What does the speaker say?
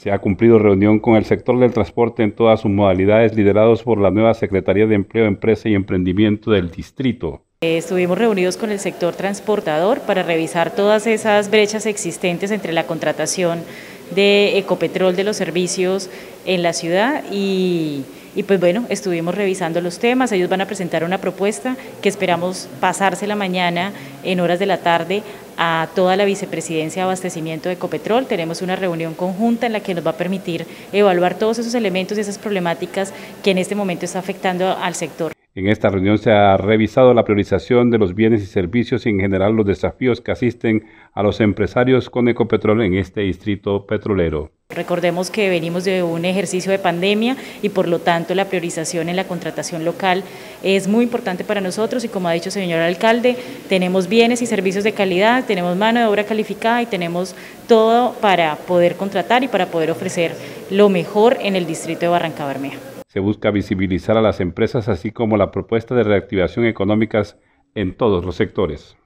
Se ha cumplido reunión con el sector del transporte en todas sus modalidades, liderados por la nueva Secretaría de Empleo, Empresa y Emprendimiento del distrito. Estuvimos reunidos con el sector transportador para revisar todas esas brechas existentes entre la contratación de Ecopetrol de los servicios en la ciudad y pues bueno, estuvimos revisando los temas. Ellos van a presentar una propuesta que esperamos pasársela mañana en horas de la tarde a toda la vicepresidencia de abastecimiento de Ecopetrol. Tenemos una reunión conjunta en la que nos va a permitir evaluar todos esos elementos y esas problemáticas que en este momento está afectando al sector. En esta reunión se ha revisado la priorización de los bienes y servicios y en general los desafíos que asisten a los empresarios con Ecopetrol en este distrito petrolero. Recordemos que venimos de un ejercicio de pandemia y por lo tanto la priorización en la contratación local es muy importante para nosotros y como ha dicho el señor alcalde, tenemos bienes y servicios de calidad, tenemos mano de obra calificada y tenemos todo para poder contratar y para poder ofrecer lo mejor en el distrito de Barrancabermeja. Se busca visibilizar a las empresas así como la propuesta de reactivación económica en todos los sectores.